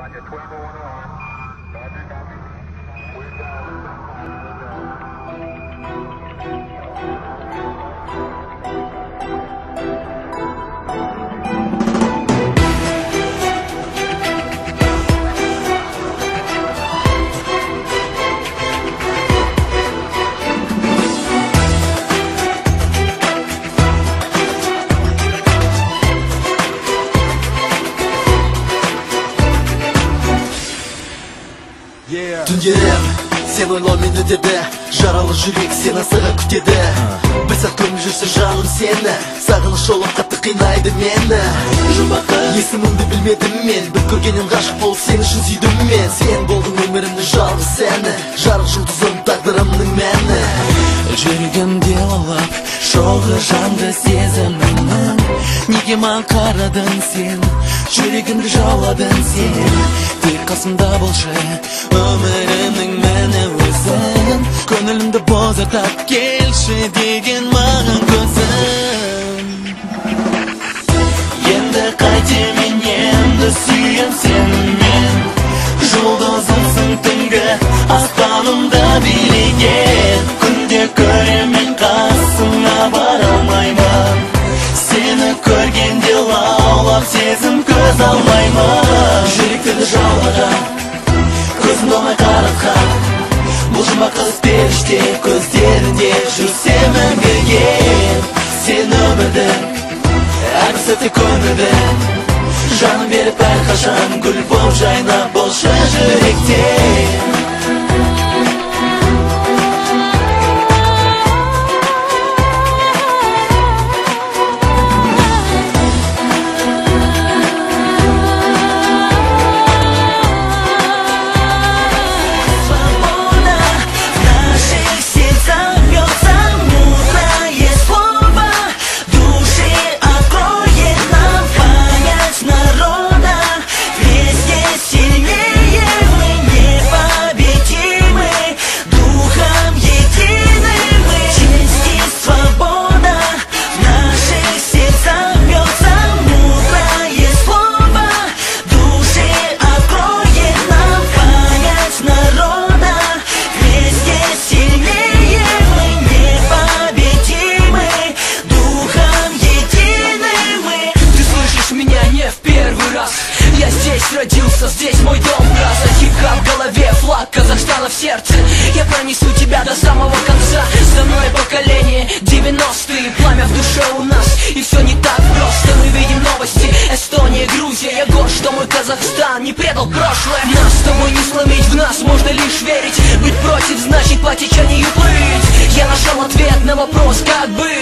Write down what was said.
Roger, 1201 alarm. Roger, copy. We're Түндерім сен ойлау мені деді, жаралы жүрек сен асыға күтеді. Бір сәт көңіл жүрсе жаным сені, сағыныш жолы қатты қинайды мені. Жұмбаққа есіміңді білмедім мен, бір көргеннен ғашық болып сен үшін сүйдім мен. Сен болдың өмірімді жалғыз сәні, жарық жұлдызым тағдырымның мәні. Жүрегімде лаулап шоғы жанды сезімімнің, неге маған қарадың сен, жүрегімді жауладың сен. Тек қасымда болшы өмірімнің мәні өзің, көңілімді бозартап келші деген маған көзім. Енді қайтем мен енді сүйем сенімен, жұлдызымсың түнгі аспанымда билеген. Күнде көремін қасыңа бара алмаймын, сені көргенде лаулап сезім көз алмаймын. Жүректерді жаулаған, көзім болмай қаратқан, бұл жұмбақ қыз періште көздерінде жүрсемін бірге. Сен өмірдің әр сәтте көңілдің, жаным беріп әрқашан гүл боп жайнап болшы жүректе. Родился здесь мой дом, фраза хип-хоп в голове, флаг Казахстана в сердце. Я пронесу тебя до самого конца. За мной поколение 90-е, пламя в душе у нас, и все не так просто. Мы видим новости, Эстония, Грузия. Я горд, что мой Казахстан не предал прошлое. Нас с тобой не сломить, в нас можно лишь верить. Быть против значит по течению плыть. Я нашел ответ на вопрос, как быть.